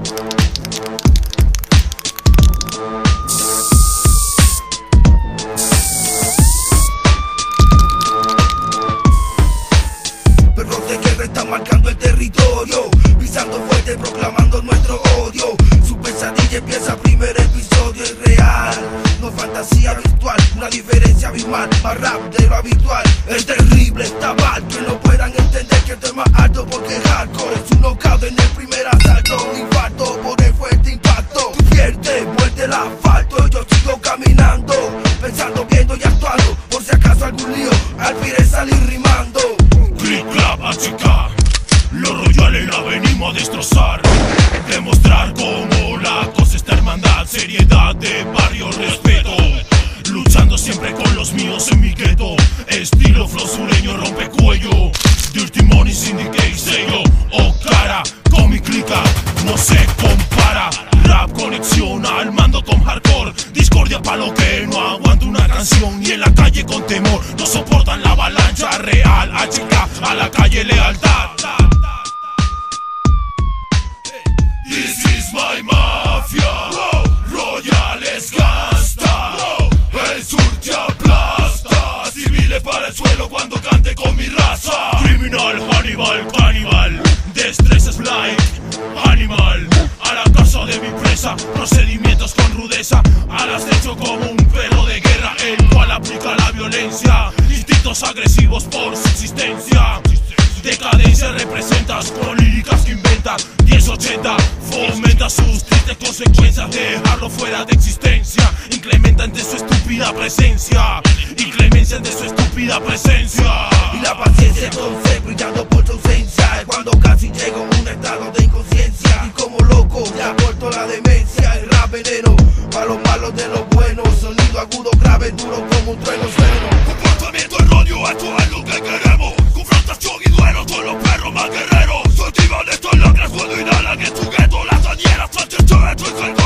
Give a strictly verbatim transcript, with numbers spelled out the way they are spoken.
Perros de guerra están marcando el territorio, pisando fuerte, proclamando nuestro odio. Su pesadilla empieza, primer episodio es real, no fantasía virtual, una diferencia abismal, más rap de lo habitual. Es terrible, está mal, que no puedan entender que estoy más alto porque hardcore es un knockout en el primer asalto. Un infarto por el fuerte impacto, tu pierde, muerde el asfalto. Yo sigo caminando, pensando, viendo y actuando, por si acaso algún lío, al fin salir rimando. Click, clap, achicar, los royales la venimos a destrozar. Demostrar cómo la cosa está hermandad, seriedad de barrio, respeto. Luchando siempre con los míos en mi gueto. Estilo flow sureño, rompecuello. Dirty Money, Syndicate, sello o cara. Con mi clica no se compara. Rap, conexión al mando con hardcore. Discordia pa' lo que no aguanta una canción. Y en la calle con temor no soportan la avalancha real. A chica, a la calle lealtad. This is my mafia. Royales gasta. El sur te aplasta. Civiles para el suelo cuando cante con mi raza. Criminal, Hannibal, Cannibal. Destrezas like animal. A la casa de mi presa, procedimientos con rudeza. Al acecho como un perro de guerra, el cual aplica la violencia. Instintos agresivos por subsistencia. Decadencia representas con líricas que inventas. Diez ochenta fomenta sus tristes consecuencias. Dejarlo fuera de existencia. Incrementa ante su estúpida presencia. Inclemencia ante su estúpida presencia. Y la paciencia entonces brillando por su ausencia. Es cuando casi llego a un estado de inconsciencia. Y como loco te ha vuelto la demencia. El rap veneno para los malos de los buenos. Sonido agudo, grave, duro como un trueno sereno. Comportamiento erróneo, esto es lo que queremos. Confrontación y duelo con los perros más guerreros. Soy tío de estos lacras, puedo inhalar en tu gueto. Las dañeras, antes de esto y